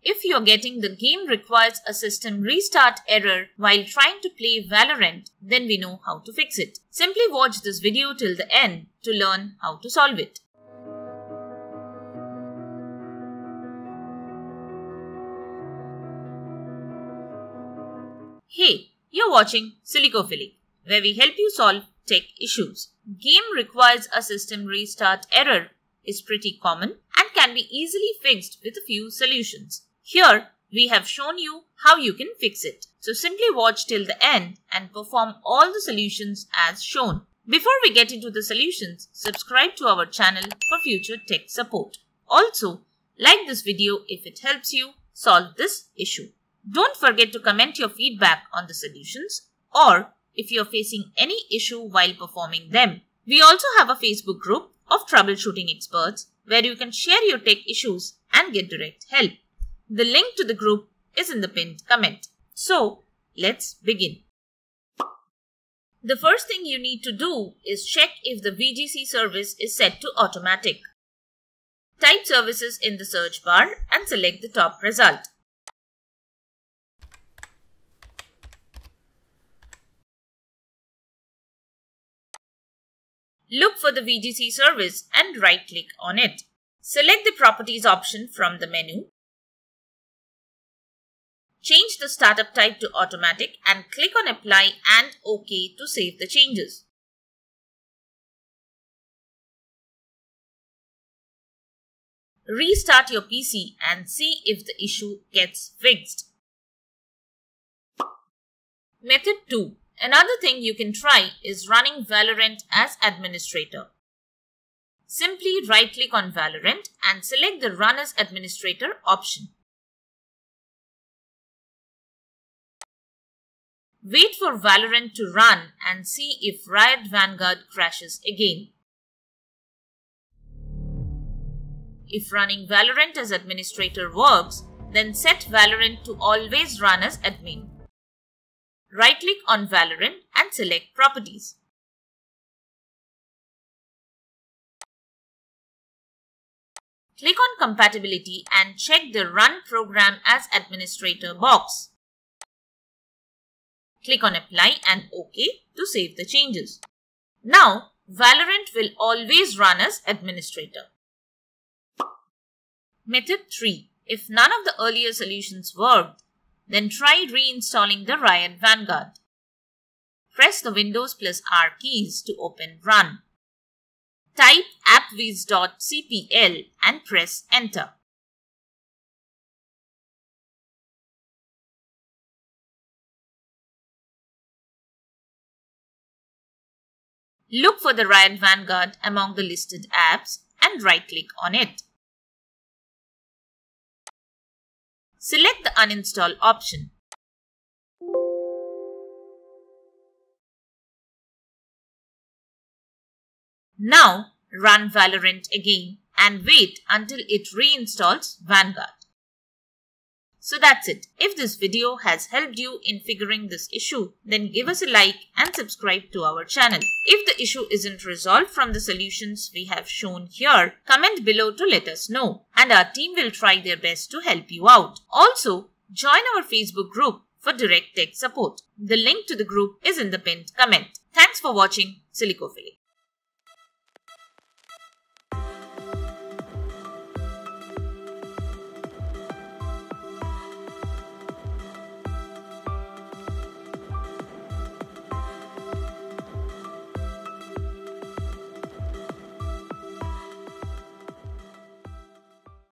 If you're getting the game requires a system restart error while trying to play Valorant, then we know how to fix it. Simply watch this video till the end to learn how to solve it. Hey, you're watching Silicophilic, where we help you solve tech issues. Game requires a system restart error is pretty common and can be easily fixed with a few solutions. Here, we have shown you how you can fix it. So simply watch till the end and perform all the solutions as shown. Before we get into the solutions, subscribe to our channel for future tech support. Also, like this video if it helps you solve this issue. Don't forget to comment your feedback on the solutions or if you're facing any issue while performing them. We also have a Facebook group of troubleshooting experts where you can share your tech issues and get direct help. The link to the group is in the pinned comment. So, let's begin. The first thing you need to do is check if the VGC service is set to automatic. Type services in the search bar and select the top result. Look for the VGC service and right-click on it. Select the Properties option from the menu. Change the startup type to automatic and click on Apply and OK to save the changes. Restart your PC and see if the issue gets fixed. Method 2. Another thing you can try is running Valorant as administrator. Simply right-click on Valorant and select the Run as Administrator option. Wait for Valorant to run and see if Riot Vanguard crashes again. If running Valorant as administrator works, then set Valorant to always run as admin. Right-click on Valorant and select Properties. Click on Compatibility and check the Run Program as Administrator box. Click on Apply and OK to save the changes. Now, Valorant will always run as administrator. Method 3. If none of the earlier solutions worked, then try reinstalling the Riot Vanguard. Press the Windows plus R keys to open Run. Type appviz.cpl and press Enter. Look for the Riot Vanguard among the listed apps and right-click on it. Select the Uninstall option. Now, run Valorant again and wait until it reinstalls Vanguard. So that's it. If this video has helped you in figuring this issue, then give us a like and subscribe to our channel. If the issue isn't resolved from the solutions we have shown here, comment below to let us know, and our team will try their best to help you out. Also, join our Facebook group for direct tech support. The link to the group is in the pinned comment. Thanks for watching Silicophilic.